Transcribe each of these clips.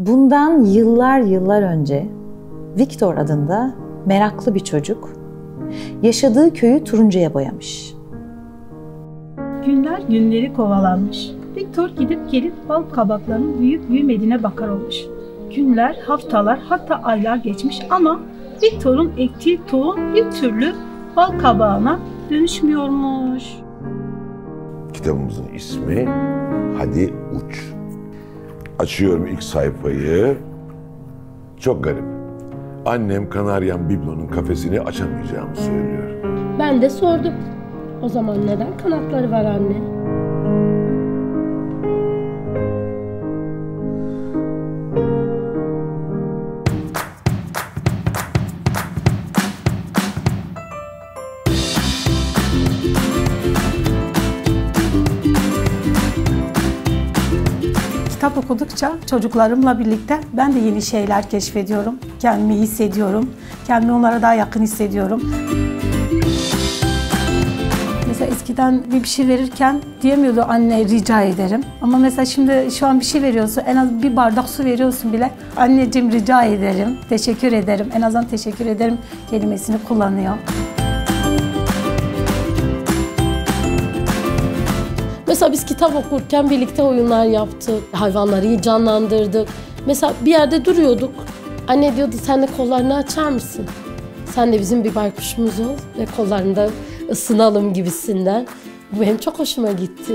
Bundan yıllar önce Viktor adında meraklı bir çocuk yaşadığı köyü turuncuya boyamış. Günler günleri kovalanmış. Viktor gidip gelip bal kabaklarının büyüyüp büyümediğine bakar olmuş. Günler, haftalar, hatta aylar geçmiş ama Viktor'un ektiği tohum bir türlü bal kabağına dönüşmüyormuş. Kitabımızın ismi Hadi Uç. Açıyorum ilk sayfayı. Çok garip. Annem Kanaryam Biblo'nun kafesini açamayacağımı söylüyor. Ben de sordum. O zaman neden kanatları var anne? Kitap okudukça çocuklarımla birlikte ben de yeni şeyler keşfediyorum. Kendimi iyi hissediyorum. Kendimi onlara daha yakın hissediyorum. Mesela eskiden bir şey verirken diyemiyordu anne rica ederim. Ama mesela şimdi şu an bir şey veriyorsun, en az bir bardak su veriyorsun bile. Anneciğim rica ederim, teşekkür ederim. En azından teşekkür ederim kelimesini kullanıyor. Mesela biz kitap okurken birlikte oyunlar yaptık, hayvanları canlandırdık. Mesela bir yerde duruyorduk. Anne diyordu sen de kollarını açar mısın? Sen de bizim bir baykuşumuz ol ve kollarında ısınalım gibisinden. Bu benim çok hoşuma gitti.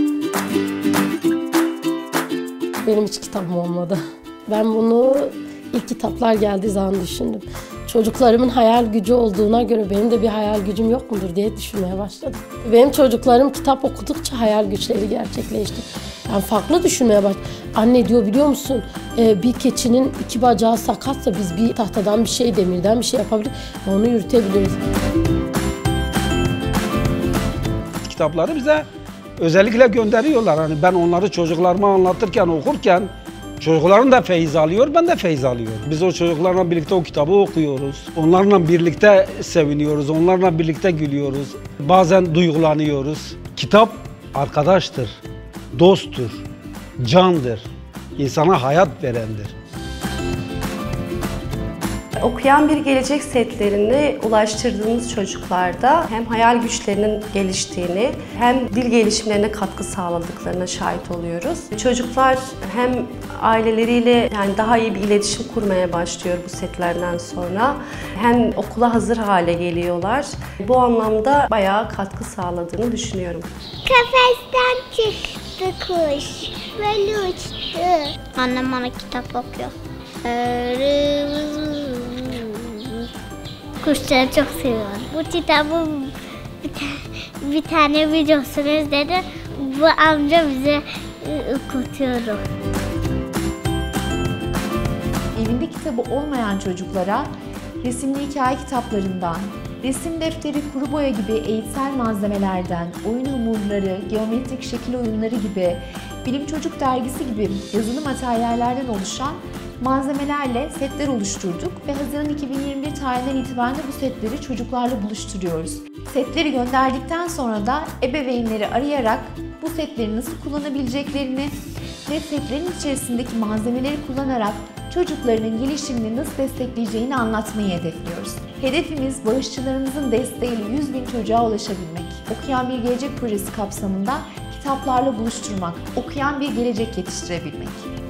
Benim hiç kitabım olmadı. Ben bunu ilk kitaplar geldiği zaman düşündüm. Çocuklarımın hayal gücü olduğuna göre benim de bir hayal gücüm yok mudur diye düşünmeye başladım. Benim çocuklarım kitap okudukça hayal güçleri gerçekleşti. Ben farklı düşünmeye başladım. Anne diyor biliyor musun bir keçinin iki bacağı sakatsa biz bir tahtadan bir şey, demirden bir şey yapabiliriz. Onu yürütebiliriz. Kitapları bize özellikle gönderiyorlar. Hani ben onları çocuklarıma anlatırken, okurken çocukların da feyiz alıyor, ben de feyiz alıyorum. Biz o çocuklarla birlikte o kitabı okuyoruz. Onlarla birlikte seviniyoruz, onlarla birlikte gülüyoruz. Bazen duygulanıyoruz. Kitap arkadaştır, dosttur, candır, insana hayat verendir. Okuyan bir gelecek setlerini ulaştırdığımız çocuklarda hem hayal güçlerinin geliştiğini hem dil gelişimlerine katkı sağladıklarına şahit oluyoruz. Çocuklar hem aileleriyle yani daha iyi bir iletişim kurmaya başlıyor bu setlerden sonra hem okula hazır hale geliyorlar. Bu anlamda bayağı katkı sağladığını düşünüyorum. Kafesten çıktı kuş, böyle uçtu. Annem bana kitap okuyor. Kuşları çok seviyorum. Bu kitabın bir tane videosunu izledi. Bu amca bize okutuyor. Evinde kitabı olmayan çocuklara resimli hikaye kitaplarından, resim defteri, kuru boya gibi eğitsel malzemelerden, oyun hamurları, geometrik şekil oyunları gibi, Bilim Çocuk dergisi gibi yazılı materyallerden oluşan malzemelerle setler oluşturduk ve Haziran 2021 tarihinden itibaren de bu setleri çocuklarla buluşturuyoruz. Setleri gönderdikten sonra da ebeveynleri arayarak bu setleri nasıl kullanabileceklerini ve setlerin içerisindeki malzemeleri kullanarak çocuklarının gelişimini nasıl destekleyeceğini anlatmayı hedefliyoruz. Hedefimiz bağışçılarımızın desteğiyle 100.000 çocuğa ulaşabilmek. Okuyan bir Gelecek projesi kapsamında kitaplarla buluşturmak, okuyan bir gelecek yetiştirebilmek.